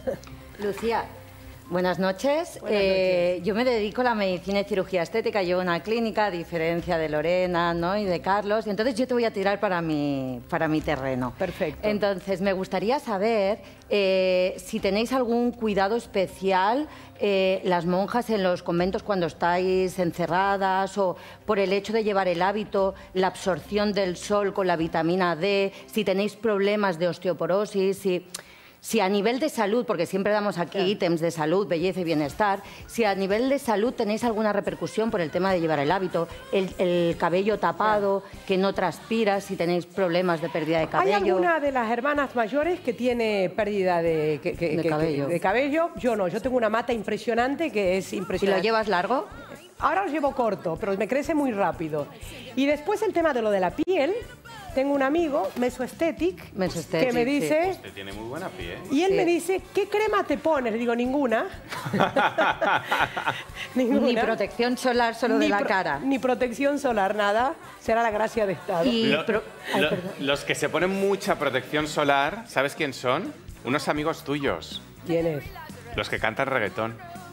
Lucía, buenas noches. Yo me dedico a la medicina y cirugía estética. Llevo una clínica, a diferencia de Lorena, ¿no? Y de Carlos. Y entonces yo te voy a tirar para mi terreno. Perfecto. Entonces, me gustaría saber si tenéis algún cuidado especial las monjas en los conventos cuando estáis encerradas, o por el hecho de llevar el hábito, la absorción del sol con la vitamina D, si tenéis problemas de osteoporosis, si a nivel de salud, porque siempre damos aquí ítems de salud, belleza y bienestar, si a nivel de salud tenéis alguna repercusión por el tema de llevar el hábito, el cabello tapado, que no transpiras, si tenéis problemas de pérdida de cabello. ¿Hay alguna de las hermanas mayores que tiene pérdida de cabello? Yo no, yo tengo una mata impresionante que es impresionante. ¿Y lo llevas largo? Ahora lo llevo corto, pero me crece muy rápido. Y después el tema de lo de la piel. Tengo un amigo, Mesoesthetic, que me dice... Usted tiene muy buena piel. Y él me dice, ¿qué crema te pones? Le digo, ninguna. Ninguna. Ni protección solar solo de la cara. Ni protección solar, nada. Será la gracia de Estado. Los que se ponen mucha protección solar, ¿sabes quién son? Unos amigos tuyos. ¿Quiénes? Los que cantan reggaetón.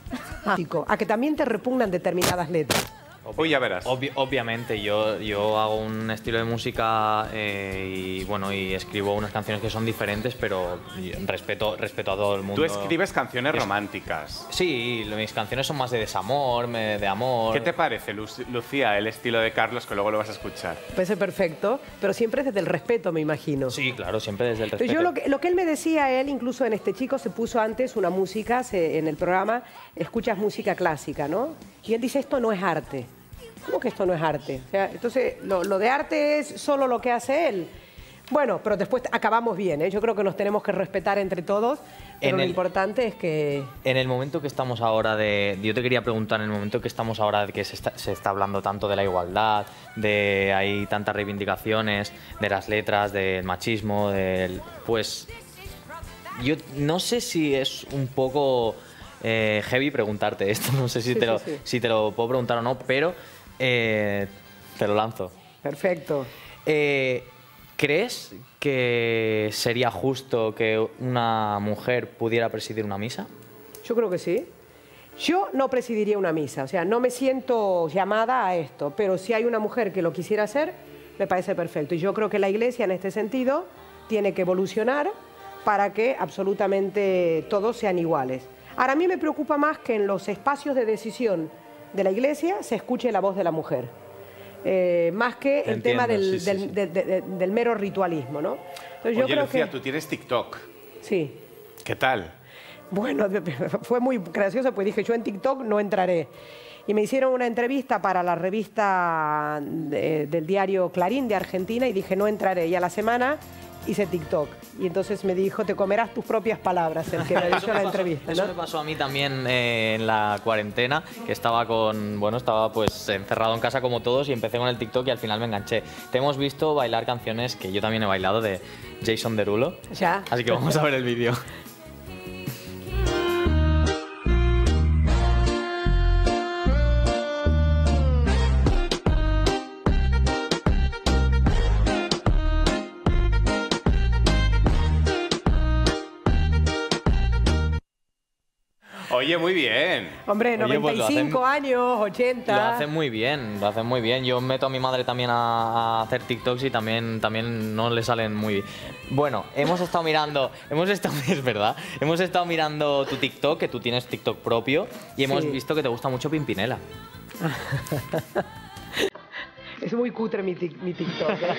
A que también te repugnan determinadas letras. Uy, ya verás. Obviamente, yo hago un estilo de música y escribo unas canciones que son diferentes, pero respeto a todo el mundo. Tú escribes canciones románticas. Sí, mis canciones son más de desamor, de amor. ¿Qué te parece, Lucía, el estilo de Carlos, que luego lo vas a escuchar? Parece perfecto, pero siempre desde el respeto, me imagino. Sí, claro, siempre desde el respeto. Yo lo que él me decía, él incluso en Este Chico se puso antes una música, en el programa, escuchas música clásica, ¿no? Y él dice, esto no es arte. ¿Cómo que esto no es arte? O sea, entonces, lo de arte es solo lo que hace él. Bueno, pero después acabamos bien, ¿eh? Yo creo que nos tenemos que respetar entre todos, pero lo importante es que... En el momento que estamos ahora yo te quería preguntar, en el momento que estamos ahora de que se está hablando tanto de la igualdad, hay tantas reivindicaciones, de las letras, del machismo, pues yo no sé si es un poco heavy preguntarte esto, no sé si te lo puedo preguntar o no, pero te lo lanzo. Perfecto. ¿Crees que sería justo que una mujer pudiera presidir una misa? Yo creo que sí. Yo no presidiría una misa, o sea, no me siento llamada a esto, pero si hay una mujer que lo quisiera hacer, me parece perfecto. Y yo creo que la Iglesia en este sentido tiene que evolucionar para que absolutamente todos sean iguales. Ahora, a mí me preocupa más que en los espacios de decisión de la Iglesia se escuche la voz de la mujer, más que el tema del mero ritualismo, ¿no? Entonces, yo creo Lucía, tú tienes TikTok. Sí. ¿Qué tal? Bueno, fue muy gracioso, pues dije, yo en TikTok no entraré. Y me hicieron una entrevista para la revista del diario Clarín de Argentina y dije, no entraré. Y a la semana hice TikTok. Y entonces me dijo, te comerás tus propias palabras, el que me hizo la entrevista, ¿no? Eso me pasó a mí también en la cuarentena, que estaba pues encerrado en casa como todos y empecé con el TikTok y al final me enganché. Te hemos visto bailar canciones que yo también he bailado de Jason Derulo. Ya. Así que vamos a ver el vídeo. Oye, muy bien. Hombre, 95 años, 80. Lo hacen muy bien, lo hacen muy bien. Yo meto a mi madre también a hacer TikToks y también no le salen muy bien. Bueno, hemos estado mirando, es verdad, hemos estado mirando tu TikTok, que tú tienes TikTok propio, y hemos visto que te gusta mucho Pimpinela. Es muy cutre mi TikTok, ¿eh?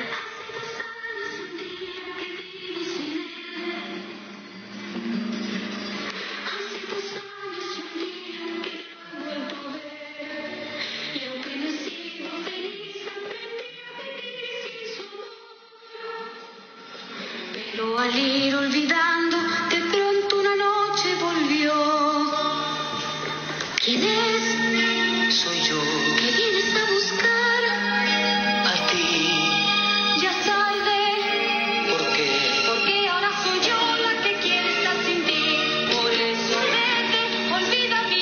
Pero al ir olvidando, de pronto una noche volvió. ¿Quién es? Soy yo. ¿Qué vienes a buscar? A ti. Ya salve. ¿Por qué? Porque ahora soy yo la que quiere estar sin ti. Por eso vete, olvida mi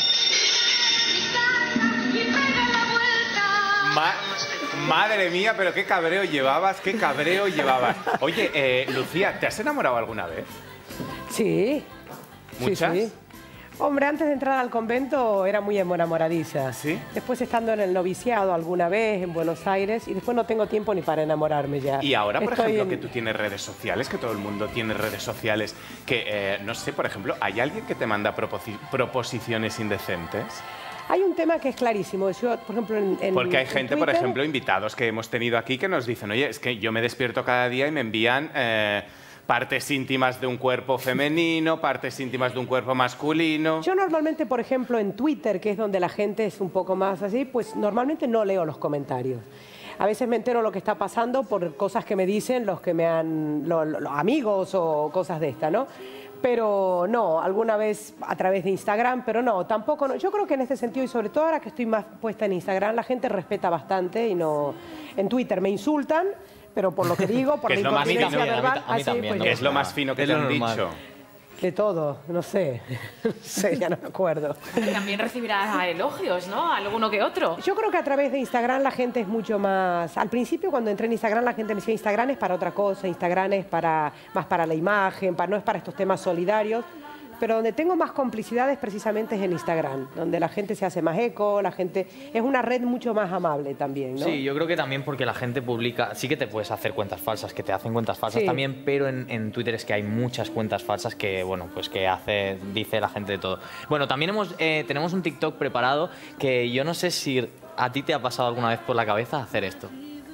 casa y pega la vuelta. Madre mía, pero qué cabreo llevabas, qué cabreo llevabas. Oye, Lucía, ¿te has enamorado alguna vez? Sí. ¿Muchas? Sí, sí. Hombre, antes de entrar al convento era muy enamoradiza. ¿Sí? Después estando en el noviciado alguna vez en Buenos Aires y después no tengo tiempo ni para enamorarme ya. Y ahora, por Estoy ejemplo, en- que tú tienes redes sociales, que todo el mundo tiene redes sociales, que, no sé, por ejemplo, ¿hay alguien que te manda proposiciones indecentes? Hay un tema que es clarísimo. Yo, por ejemplo, Porque hay en gente, por Twitter- ejemplo, invitados que hemos tenido aquí que nos dicen, oye, es que yo me despierto cada día y me envían partes íntimas de un cuerpo femenino, partes íntimas de un cuerpo masculino. Yo normalmente, por ejemplo, en Twitter, que es donde la gente es un poco más así, pues normalmente no leo los comentarios. A veces me entero lo que está pasando por cosas que me dicen los que me han... los amigos o cosas de esta, ¿no? Pero no, alguna vez a través de Instagram, pero no, tampoco. No. Yo creo que en este sentido, y sobre todo ahora que estoy más puesta en Instagram, la gente respeta bastante y no... En Twitter me insultan, pero por lo que digo, por Que la es lo más incontinencia fino, verbal... a mí así, también, pues ¿no? ya Es lo está. más fino que Es te lo han normal. dicho. De todo, no sé. No sé, ya no me acuerdo. También recibirás elogios, ¿no? Alguno que otro. Yo creo que a través de Instagram la gente es mucho más... Al principio, cuando entré en Instagram, la gente me decía Instagram es para otra cosa, Instagram es más para la imagen, no es para estos temas solidarios. Pero donde tengo más complicidades precisamente es en Instagram, donde la gente se hace más eco, la gente... Es una red mucho más amable también, ¿no? Sí, yo creo que también porque la gente publica, sí que te puedes hacer cuentas falsas, que te hacen cuentas falsas Sí. también, pero en Twitter es que hay muchas cuentas falsas que, bueno, pues que dice la gente de todo. Bueno, también tenemos un TikTok preparado que yo no sé si a ti te ha pasado alguna vez por la cabeza hacer esto.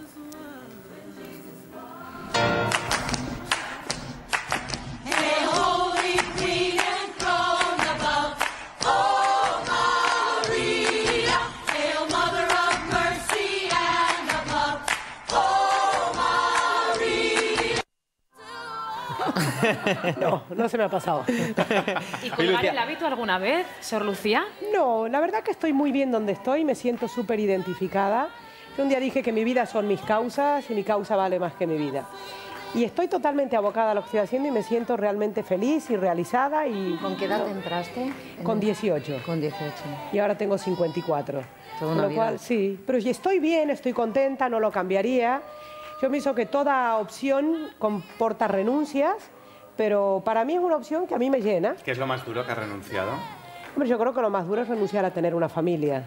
No, no se me ha pasado. ¿Y colgar el hábito alguna vez, Sor Lucía? No, la verdad que estoy muy bien donde estoy, me siento súper identificada. Yo un día dije que mi vida son mis causas y mi causa vale más que mi vida. Y estoy totalmente abocada a lo que estoy haciendo y me siento realmente feliz y realizada. Y ¿Con qué edad entraste? Con 18. Con 18. Y ahora tengo 54. Toda Con una lo vida. cual, sí. Pero si estoy bien, estoy contenta, no lo cambiaría. Yo pienso que toda opción comporta renuncias, pero para mí es una opción que a mí me llena. ¿Qué es lo más duro que has renunciado? Hombre, yo creo que lo más duro es renunciar a tener una familia.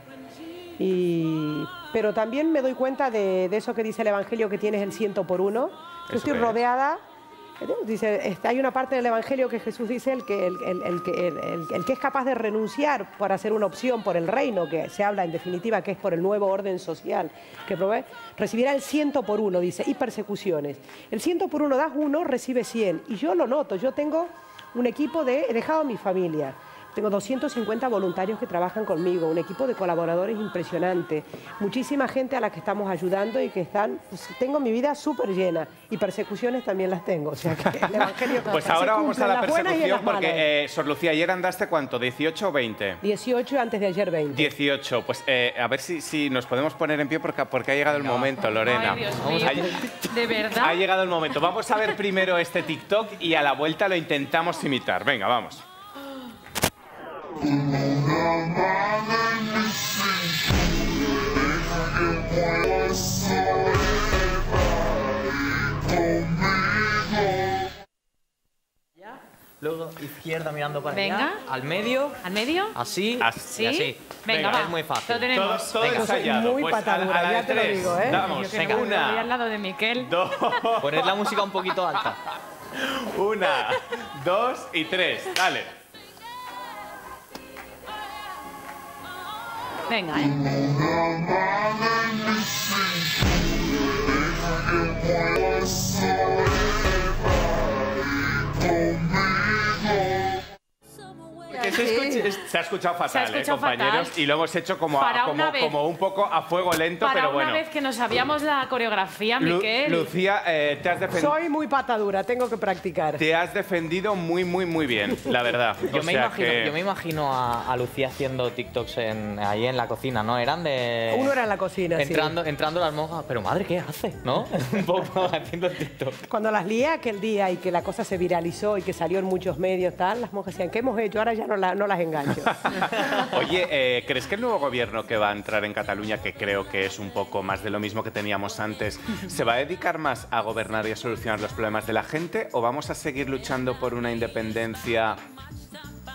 Pero también me doy cuenta de eso que dice el Evangelio, que tienes el 100 por 1. Yo estoy qué es? rodeada. Dice, hay una parte del Evangelio que Jesús dice el que es capaz de renunciar para hacer una opción por el reino, que se habla en definitiva que es por el nuevo orden social que provee, recibirá el 100 por 1, dice, y persecuciones. El 100 por 1 das 1, recibe 100. Y yo lo noto, yo tengo un equipo he dejado a mi familia. Tengo 250 voluntarios que trabajan conmigo, un equipo de colaboradores impresionante, muchísima gente a la que estamos ayudando y que están... Pues, tengo mi vida súper llena y persecuciones también las tengo. O sea que el Evangelio Pues se ahora vamos cumple a la en las buenas y en persecución las malas. porque, Sor Lucía, ayer andaste ¿cuánto? ¿18 o 20? 18 antes de ayer 20. 18. Pues a ver si nos podemos poner en pie porque ha llegado el momento, Lorena. Ay, Dios mío. ¿De verdad? Ha llegado el momento. Vamos a ver primero este TikTok y a la vuelta lo intentamos imitar. Venga, vamos. Luego izquierda mirando para Venga. allá, al medio, ¿Al medio? así, Así. y así. Venga, va. Es muy fácil. Lo tenemos. Todo Venga. ensayado. Muy Pues patadura, a la ya de te lo tres. digo, ¿eh? Vamos, Yo que venga, no voy al una, lado de Miquel. dos, Poner la música un poquito alta. una, dos y tres. Dale. Venga, ¿eh? Que se ha escuchado fatal, Se ha escuchado compañeros, fatal. y lo hemos hecho como, Para una vez. como un poco a fuego lento, Para pero una bueno. vez que no sabíamos la coreografía, Miquel. Lucía, te has defendido. Soy muy patadura, tengo que practicar. Te has defendido muy, muy, muy bien, la verdad. Yo, O me, sea imagino, que- yo me imagino a Lucía haciendo TikToks ahí en la cocina, ¿no? Eran de... Uno era en la cocina, sí. entrando las monjas, pero madre, ¿qué hace? ¿No? Un poco haciendo TikTok. Cuando las lié aquel día y que la cosa se viralizó y que salió en muchos medios, tal, las monjas decían, ¿qué hemos hecho? Ahora ya no las engancho. Oye, ¿crees que el nuevo gobierno que va a entrar en Cataluña, que creo que es un poco más de lo mismo que teníamos antes, se va a dedicar más a gobernar y a solucionar los problemas de la gente o vamos a seguir luchando por una independencia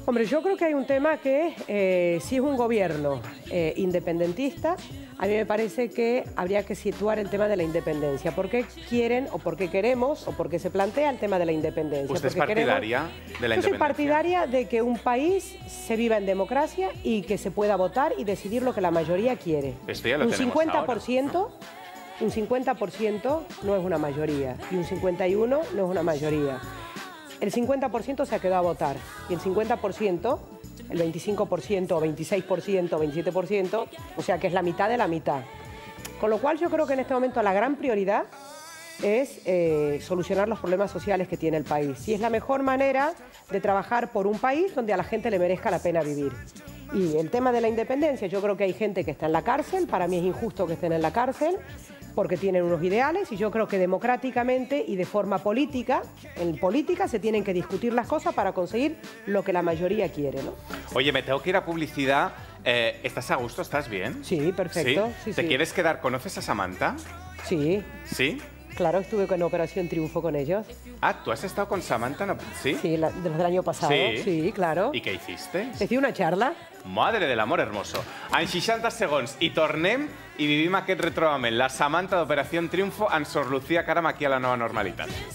Hombre, yo creo que hay un tema que si es un gobierno independentista, a mí me parece que habría que situar el tema de la independencia. ¿Por qué quieren o por qué queremos o por qué se plantea el tema de la independencia? ¿Usted es partidaria de la independencia? Yo soy partidaria de que un país se viva en democracia y que se pueda votar y decidir lo que la mayoría quiere. Esto ya lo un tenemos 50%, ahora. un 50% no es una mayoría y un 51% no es una mayoría. El 50% se ha quedado a votar y el 50%, el 25% o 26% o 27%, o sea que es la mitad de la mitad. Con lo cual yo creo que en este momento la gran prioridad es solucionar los problemas sociales que tiene el país. Y es la mejor manera de trabajar por un país donde a la gente le merezca la pena vivir. Y el tema de la independencia, yo creo que hay gente que está en la cárcel, para mí es injusto que estén en la cárcel, porque tienen unos ideales y yo creo que democráticamente y de forma política, en política se tienen que discutir las cosas para conseguir lo que la mayoría quiere, ¿no? Oye, me tengo que ir a publicidad. ¿Estás a gusto? ¿Estás bien? Sí, perfecto. ¿Sí? Sí, ¿Te sí. quieres quedar? ¿Conoces a Samantha? Sí, ¿Sí? claro, estuve con Operación Triunfo con ellos. Ah, ¿tú has estado con Samantha? ¿No? ¿Sí? Sí, del año pasado. Sí. Sí, claro. I què hiciste? Les di una charla. Madre del amor hermoso. En 60 segons i tornem i vivim aquest retrobament. La Samantha d'Operació Triunfo en Sor Lucía Caram aquí a la nova normalitat.